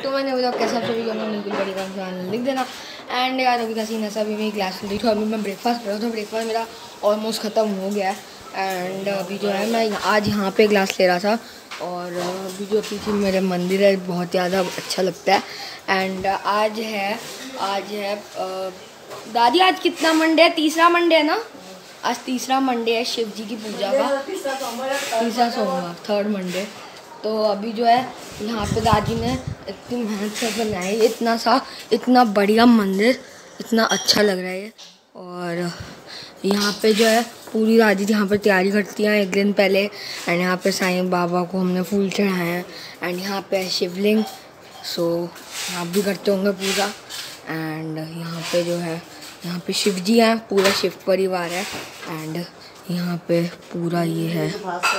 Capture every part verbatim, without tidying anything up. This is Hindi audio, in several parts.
To my new vlog. कैसा आप सभी लोग बिल्कुल बढ़िया लिख देना। एंड यार अभी का सीन ऐसा, अभी मेरी क्लास चल रही थी, अभी मैं ब्रेकफास्ट कर रहा था। ब्रेकफास्ट मेरा ऑलमोस्ट ख़त्म हो गया है। एंड अभी जो है मैं आज यहाँ पे क्लास ले रहा था। और अभी जो पीछे मेरे मंदिर है बहुत ज़्यादा अच्छा लगता है। एंड आज है आज है दादी आज कितना मंडे है? तीसरा मंडे है ना? आज तीसरा मंडे है शिव जी की पूजा का, तीसरा सोमवार, थर्ड मंडे। तो अभी जो है यहाँ पे दादी ने इतनी मेहनत से बनाई, इतना सा इतना बढ़िया मंदिर, इतना अच्छा लग रहा है। और यहाँ पे जो है पूरी दादी यहाँ पर तैयारी करती हैं एक दिन पहले। एंड यहाँ पे साईं बाबा को हमने फूल चढ़ाए हैं। एंड यहाँ पे है शिवलिंग, सो आप भी करते होंगे पूजा। एंड यहाँ पे जो है यहाँ पे शिव जी हैं, पूरा शिव परिवार है। एंड यहाँ पे पूरा ये है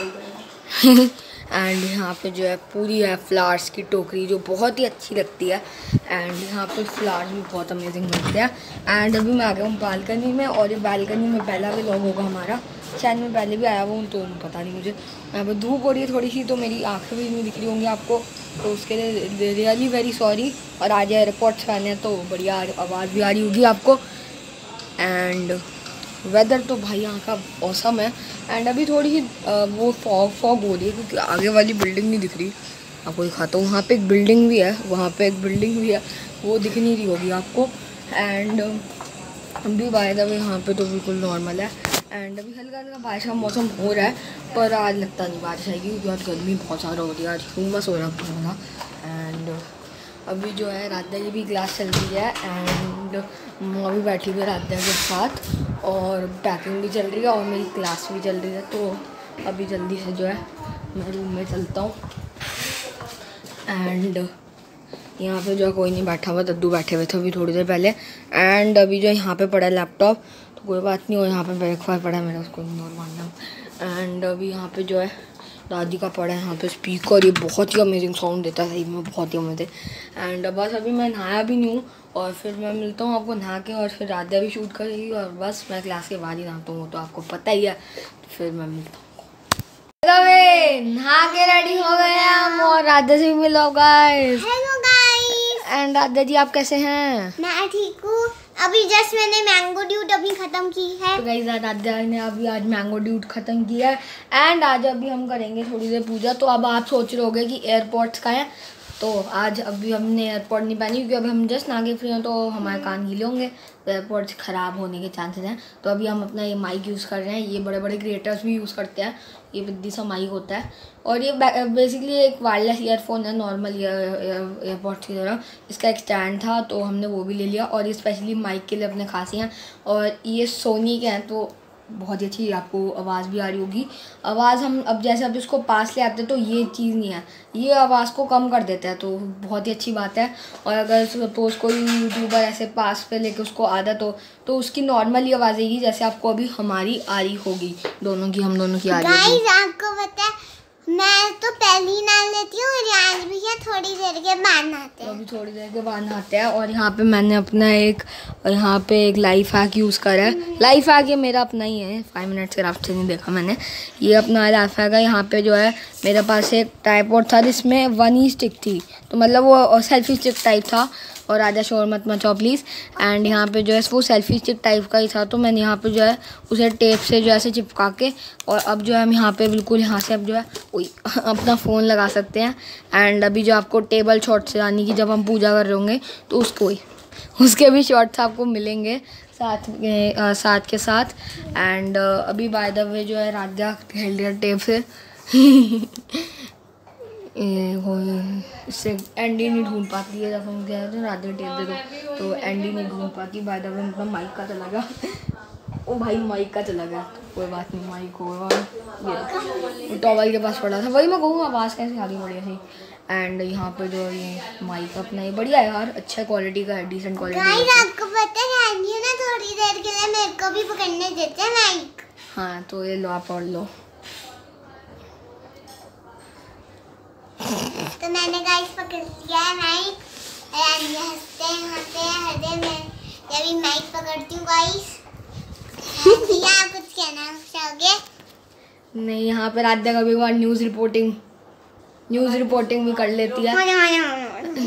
एंड यहाँ पे जो है पूरी है फ्लावर्स की टोकरी जो बहुत ही अच्छी लगती है। एंड यहाँ पे फ्लावर्स भी बहुत अमेजिंग लगते हैं। एंड अभी मैं आ गया हूँ बालकनी में, और ये बालकनी में पहला भी व्लॉग होगा हमारा, शायद मैं पहले भी आया हुआ हूँ तो पता नहीं मुझे। यहाँ पर धूप हो रही है थोड़ी सी तो मेरी आँखें भी नहीं दिख रही होंगी आपको, तो उसके लिए रियली वेरी सॉरी। और आज एयरपोर्ट्स पहने हैं तो बढ़िया आवाज़ भी आ रही होगी आपको। एंड वेदर तो भाई यहाँ का औसम है। एंड अभी थोड़ी सी वो फॉग फॉग हो रही है क्योंकि आगे वाली बिल्डिंग नहीं दिख रही। आपको दिखाता हूँ, वहाँ पे एक बिल्डिंग भी है, वहाँ पे एक बिल्डिंग भी है, वो दिख नहीं रही होगी आपको। एंड अभी बाय द वे यहाँ पे तो बिल्कुल नॉर्मल है। एंड अभी हल्का हल्का बारिश का मौसम हो रहा है, पर आज लगता नहीं बारिश आएगी क्योंकि आज गर्मी बहुत ज़्यादा हो रही है, आज हुमस हो रहा है। एंड अभी जो है राधा की भी क्लास चल रही है। एंड मैं भी बैठी हुई राधा के साथ, और पैकिंग भी चल रही है और मेरी क्लास भी चल रही है। तो अभी जल्दी से जो है मैं रूम में चलता हूँ। एंड यहाँ पे जो है कोई नहीं बैठा हुआ, दद्दू बैठे हुए थे अभी थोड़ी देर पहले। एंड अभी जो यहाँ पे पड़ा है लैपटॉप, तो कोई बात नहीं, और यहाँ पे ब्रेकफास्ट पड़ा है मेरा, उसको इग्नोर मारना। एंड अभी यहाँ पे जो है दादी का पड़ा है यहाँ पे स्पीकर, ये बहुत ही अमेजिंग साउंड देता है, सही में बहुत ही अमेजिंग। एंड बस अभी मैं नहाया भी नहीं हूँ, और फिर मैं मिलता हूँ आपको नहा के, और फिर राधा भी शूट करेगी, और बस मैं क्लास के बाद ही नहाता हूँ तो आपको पता ही है। तो फिर मैं मिलता हूँ। नहा के रेडी हो गए हम, और राधा से भी मिलो guys. Hello guys. And Radha ji आप कैसे हैं? मैं ठीक हूँ। अभी जस्ट मैंने मैंगो ड्यूट अभी खत्म की है। तो गाइस राधा ने अभी आज मैंगो ड्यूट खत्म किया है। एंड आज अभी हम करेंगे थोड़ी देर पूजा। तो अब आप सोच रहे होगे कि एयरपोर्ट्स का है, तो आज अभी हमने एयरपोर्ट नहीं पहनी क्योंकि अभी हम जस्ट नागे फ्री हैं तो हमारे कान गीले होंगे, तो एयरपोर्ट्स ख़राब होने के चांसेस हैं। तो अभी हम अपना ये माइक यूज़ कर रहे हैं, ये बड़े बड़े क्रिएटर्स भी यूज़ करते हैं, ये बिद्दी सा माइक होता है। और ये बेसिकली एक वायरलेस ईयरफोन है, नॉर्मल एयरपोर्ट्स की तरह। इसका एक स्टैंड था तो हमने वो भी ले लिया, और ये स्पेशली माइक के लिए अपने खासी हैं। और ये सोनी के हैं तो बहुत ही अच्छी आपको आवाज़ भी आ रही होगी। आवाज़ हम अब जैसे अब इसको पास ले आते हैं तो ये चीज़ नहीं है, ये आवाज़ को कम कर देता है, तो बहुत ही अच्छी बात है। और अगर सपोज़ कोई यूट्यूबर ऐसे पास पे लेके उसको आदत हो तो उसकी नॉर्मल ही आवाज़ आएगी जैसे आपको अभी हमारी आ रही होगी, दोनों की हम दोनों की आ रही होगी। गाइस आपको पता है मैं तो पहले ही नहा लेती हूँ, रियाज भी है थोड़ी देर के बाद नहाते हैं। तो अभी थोड़ी देर के बाद नहाते हैं। और यहाँ पे मैंने अपना एक यहाँ पे एक लाइफ हैक यूज़ करा है। लाइफ हैक ये मेरा अपना ही है, फाइव मिनट्स के रास्ते नहीं देखा मैंने, ये अपना लाइफ हैक है। यहाँ पे जो है मेरे पास एक ट्राइपॉड था जिसमें वन ही स्टिक थी, तो मतलब वो सेल्फी स्टिक टाइप था। और राजा शोर मत मचाओ प्लीज़। एंड यहाँ पे जो है वो सेल्फी स्टिक टाइप का ही था, तो मैंने यहाँ पे जो है उसे टेप से जो ऐसे चिपका के, और अब जो है हम यहाँ पे बिल्कुल यहाँ से अब जो है वही अपना फ़ोन लगा सकते हैं। एंड अभी जो आपको टेबल शॉट्स यानी कि जब हम पूजा कर रहे होंगे तो उसको ही उसके भी शॉट्स आपको मिलेंगे साथ में साथ के साथ। एंड अभी बाय द वे जो है राजा खेल रहा टेप से इससे एंडी नहीं ढूंढ पाती है, जब हम कह रहे थे राधे टेप दे दो तो एंडी नहीं ढूंढ पाती। बाय द वे मतलब माइक का चला गया, ओ भाई माइक का चला गया, कोई बात नहीं, माइक होगा। ये टॉवल के पास पड़ा था, वही मैं कहूँ आवाज़ कैसे आ रही बढ़िया सी। एंड यहाँ पे जो ये माइक अपना ये बढ़िया है यार, अच्छा क्वालिटी का है, डिसेंट क्वालिटी का। गाइस आपको पता है ना थोड़ी देर के लिए मेरे को भी पकड़ने देते हैं माइक। हाँ तो ये लो आप पढ़ लो। तो मैंने गाइस पकड़ लिया है माइक, एंड ये हंसते हंसते हंसते मैं जब भी माइक पकड़ती हूँ गाइस। भैया आप कुछ कहना चाहोगे? नहीं, यहाँ पे राधा कभी बार न्यूज़ रिपोर्टिंग न्यूज़ रिपोर्टिंग भी कर लेती है।